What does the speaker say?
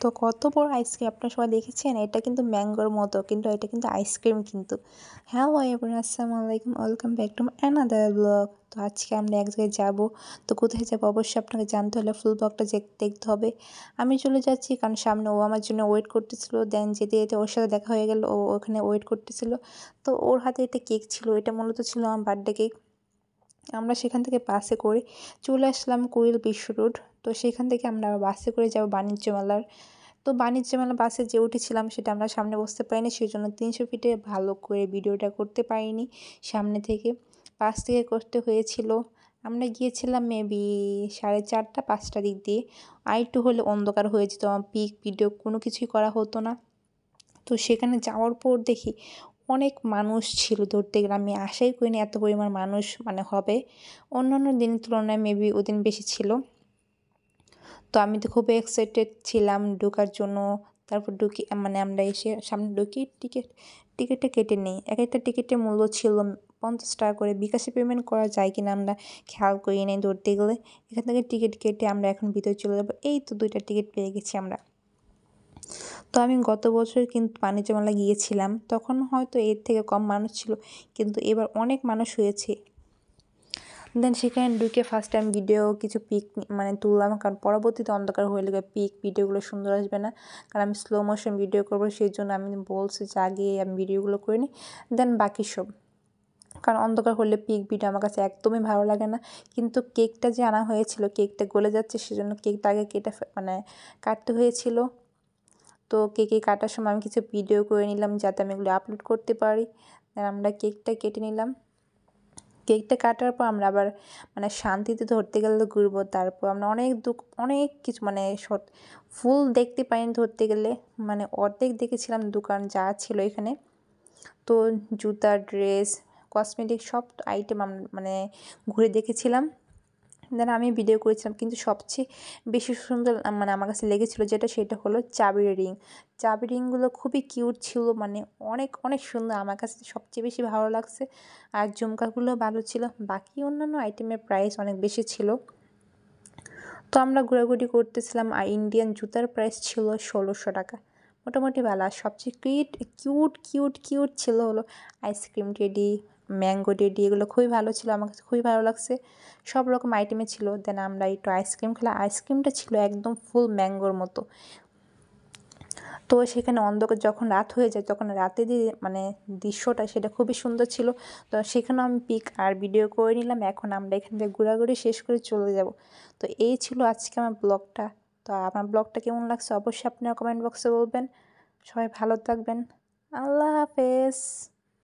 তো কত বড় আইসক্রিম আপনারা সবাই দেখেছেন? এটা কিন্তু ম্যাঙ্গোর মতো, কিন্তু এটা কিন্তু আইসক্রিম কিন্তু। হ্যালো এভরিওয়ান, আসসালামু আলাইকুম, welcome back to another blog. তো আজকে আমরা এক জায়গায় যাব। তো কোথায় যাব অবশ্যই আপনাকে জানতে হলে ফুল ব্লগটা দেখতে হবে। আমি চলে যাচ্ছি কারণ সামনে ও আমার জন্য ওয়েট করতেছিল। দেন যেতে যেতে ওর সাথে দেখা হয়ে গেল, ও ওখানে ওয়েট করতেছিল। তো ওর হাতে একটা কেক ছিল, এটা মূলত ছিল আমার বার্থডে কেক। আমরা সেখান থেকে বাসে করে চলে আসলাম কুড়িল বিশ্ব রোড। তো সেখান থেকে আমরা বাসে করে যাব বাণিজ্য মেলার। তো বাণিজ্য মেলা বাসে যে উঠেছিলাম সেটা আমরা সামনে বসতে পারিনি, সেই জন্য 300 ফিটে ভালো করে ভিডিওটা করতে পারিনি সামনে থেকে, পাশ থেকে করতে হয়েছিল। আমরা গিয়েছিলাম মেবি 4:30 5টা দিক দিয়ে, আর একটু হলে অন্ধকার হয়ে যেত, আমার পিক ভিডিও কোনো কিছুই করা হতো না। তো সেখানে যাওয়ার পর দেখি অনেক মানুষ ছিল, ধরতে গেলে আমি আশাই করিনি এত পরিমাণ মানুষ হবে। অন্যান্য দিনের তুলনায় মেবি ওদিন বেশি ছিল। তো আমি তো খুবই এক্সাইটেড ছিলাম ঢোকার জন্য। তারপর ঢুকি, মানে আমরা এসে সামনে ঢুকি, টিকিটটা কেটে নিই। এক একটা টিকিটের মূল্য ছিল 50 টাকা করে। বিকাশে পেমেন্ট করা যায় কিনা আমরা খেয়াল করি নাই ধরতে গেলে। এখান থেকে টিকিট কেটে আমরা এখন ভিতরে চলে যাবো। এই তো 2টা টিকিট পেয়ে গেছি আমরা। তো আমি গত বছর কিন্তু বাণিজ্য মেলা গিয়েছিলাম, তখন হয়তো এর থেকে কম মানুষ ছিল, কিন্তু এবার অনেক মানুষ হয়েছে। দেন সেখানে ঢুকে ফার্স্ট টাইম ভিডিও কিছু পিক মানে তুললাম, কারণ পরবর্তীতে অন্ধকার হয়ে গেলে ভিডিওগুলো সুন্দর আসবে না। কারণ আমি স্লো মোশন ভিডিও করবো, সেই জন্য আমি বলছি যে আগে আমি ভিডিওগুলো করে নিই, দেন বাকি সব। কারণ অন্ধকার হলে ভিডিও আমার কাছে একদমই ভালো লাগে না। কিন্তু কেকটা যে আনা হয়েছিল, কেকটা গলে যাচ্ছে, সেজন্য কেকটা আগে কাটতে হয়েছিল। তো কেকে কাটার সময় আমি কিছু ভিডিও করে নিলাম যাতে আমি এগুলো আপলোড করতে পারি। আমরা কেকটা কেটে নিলাম। কেকটা কাটার পর আমরা আবার শান্তিতে ধরতে গেলে ঘুরবো। তারপর আমরা অনেক কিছু ফুল দেখতে পাইনি ধরতে গেলে, অর্ধেক দেখেছিলাম দোকান যা ছিল এখানে। তো জুতা, ড্রেস, কসমেটিক সব আইটেম ঘুরে দেখেছিলাম। দেন আমি ভিডিও করেছিলাম, কিন্তু সবচেয়ে বেশি সুন্দর আমার কাছে লেগেছিলো সেটা হলো চাবির রিং। চাবির রিংগুলো খুবই কিউট ছিল, অনেক অনেক সুন্দর, আমার কাছে সবচেয়ে বেশি ভালো লাগছে। আর ঝুমকাগুলো ভালো ছিল, বাকি অন্যান্য আইটেমের প্রাইস অনেক বেশি ছিল। তো আমরা ঘোরাঘুরি করতেছিলাম, আর ইন্ডিয়ান জুতার প্রাইস ছিল 1600 টাকা, মোটামুটি ভালো। আর সবচেয়ে কিউট কিউট কিউট ছিল হলো আইসক্রিম টেডি, ম্যাঙ্গো টেডি, এগুলো খুবই ভালো ছিল, আমার কাছে খুবই ভালো লাগছে। সব রকম আইটেমে ছিল। দেন আমরা একটু আইসক্রিম খেলাম, আইসক্রিমটা ছিল একদম ফুল ম্যাঙ্গোর মতো। তো সেখানে অন্ধকার যখন রাত হয়ে যায়, তখন রাতে দৃশ্যটা সেটা খুবই সুন্দর ছিল। তো সেখানে আমি পিক আর ভিডিও করে নিলাম। এখন আমরা এখান থেকে ঘোরাঘুরি শেষ করে চলে যাব। তো এই ছিল আজকে আমার ব্লগটা। তো আমার ব্লগটা কেমন লাগছে অবশ্যই আপনারা কমেন্ট বক্সে বলবেন। সবাই ভালো থাকবেন। আল্লাহ হাফেজ।